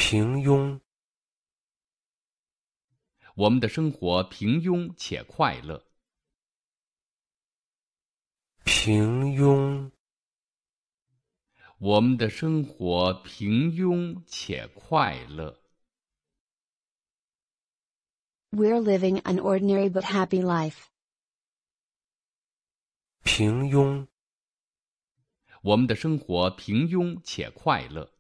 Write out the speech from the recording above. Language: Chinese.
平庸。 我们的生活平庸且快乐。 平庸。 我们的生活平庸且快乐。 We're living an ordinary but happy life. 平庸。 我们的生活平庸且快乐。